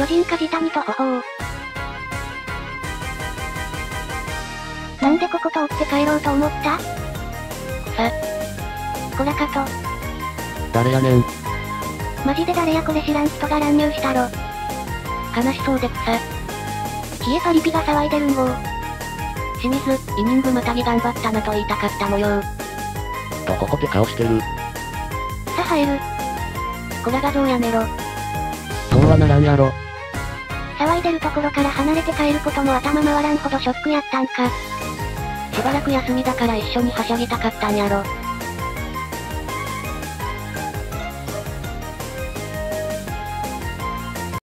巨人梶谷とほほー。なんでここ通って帰ろうと思った？こらかと。 誰やねん。 マジで誰やこれ知らん人が乱入したろ。 悲しそうで草。 冷えパリピが騒いでるんごー。 清水、イニングまたぎ頑張ったなと言いたかった模様。 とここで顔してる。 さ生える。 こら画像やめろ。 そうはならんやろ。 騒いでるところから離れて帰ることも頭回らんほどショックやったんか。 しばらく休みだから一緒にはしゃぎたかったんやろ。